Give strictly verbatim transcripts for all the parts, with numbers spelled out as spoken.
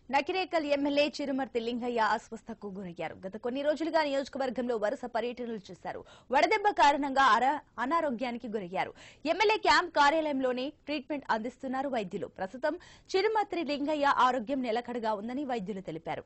Nakrekal MLA Chirumarthi Lingaiah అస్వస్థకు గురయ్యారు. గత కొన్ని రోజులుగా నియోజకవర్గంలో వరుస పర్యటనలు చేశారు. వడదెబ్బ కారణంగా అనారోగ్యానికి గురయ్యారు. ఎమ్మెల్యే క్యాంప్ కార్యాలయంలోనే ట్రీట్మెంట్ అందిస్తున్నారు వైద్యులు. ప్రస్తుతం చిరుమర్తి లింగయ్య ఆరోగ్యం నిలకడగా ఉందని వైద్యులు తెలిపారు.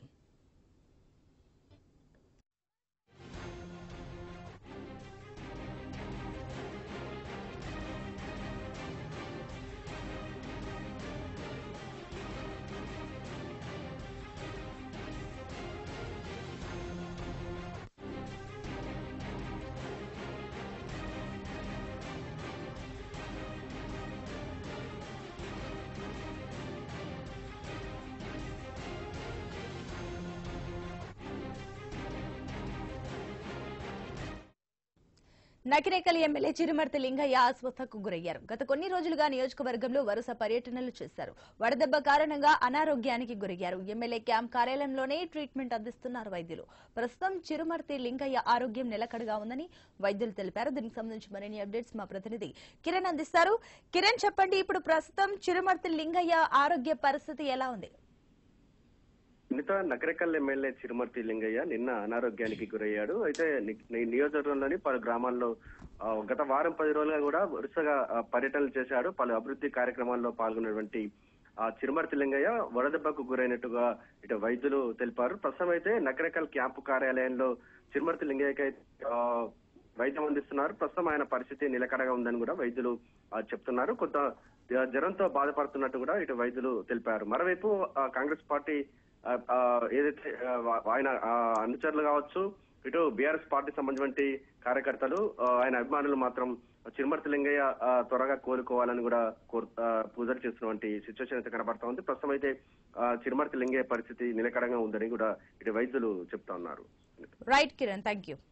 నకిరేకల్ ఎమ్మెల్యే చిరుమర్తి లింగయ్య అస్వస్థకు గురయ్యారు. గత కొన్ని రోజులుగా నియోజకవర్గంలో వరుస పర్యటనలు చేశారు. వడదెబ్బ కారణంగా అనారోగ్యానికి గురయ్యారు. ఎమ్మెల్యే క్యాంప్ కార్యాలయంలోనే ట్రీట్మెంట్ అందిస్తున్నారు వైద్యులు. ప్రస్తుతం చిరుమర్తి లింగయ్య ఆరోగ్యం నిలకడగా ఉందని వైద్యులు తెలిపారు. దీనికి సంబంధించి మరిన్ని అప్డేట్స్ మా ప్రతినిధి కిరణ్ అందిస్తారు. కిరణ్, చెప్పండి, ఇప్పుడు ప్రస్తుతం చిరుమర్తి లింగయ్య ఆరోగ్య పరిస్థితి ఎలా ఉంది? మిగతా నకరేకల్ ఎమ్మెల్యే చిరుమర్తి లింగయ్య నిన్న అనారోగ్యానికి గురయ్యాడు. అయితే నియోజకవర్గంలోని పలు గ్రామాల్లో గత వారం పది రోజులుగా కూడా వరుసగా పర్యటనలు చేశాడు. పలు అభివృద్ధి కార్యక్రమాల్లో పాల్గొన్నటువంటి ఆ చిరుమర్తి లింగయ్య వడదెబ్బకు గురైనట్టుగా ఇటు వైద్యులు తెలిపారు. ప్రస్తుతం అయితే నకరేకల్ క్యాంపు కార్యాలయంలో చిరుమర్తి లింగయ్యకి వైద్యం అందిస్తున్నారు. ప్రస్తుతం ఆయన పరిస్థితి నిలకడగా ఉందని కూడా వైద్యులు చెప్తున్నారు. కొంత జ్వరంతో బాధపడుతున్నట్టు కూడా ఇటు వైద్యులు తెలిపారు. మరోవైపు కాంగ్రెస్ పార్టీ ఏదైతే ఆయన అనుచరులు కావచ్చు, ఇటు బీఆర్ఎస్ పార్టీ సంబంధించిన కార్యకర్తలు, ఆయన అభిమానులు మాత్రం చిరుమర్తి లింగయ్య త్వరగా కోలుకోవాలని కూడా పూజలు చేస్తున్నటువంటి సిచ్యువేషన్ అయితే కనబడతా ఉంది. ప్రస్తుతం అయితే చిరుమర్తి లింగయ్య పరిస్థితి నిలకడంగా ఉందని కూడా ఇటు వైద్యులు చెప్తా ఉన్నారు. Right Kiran, thank you.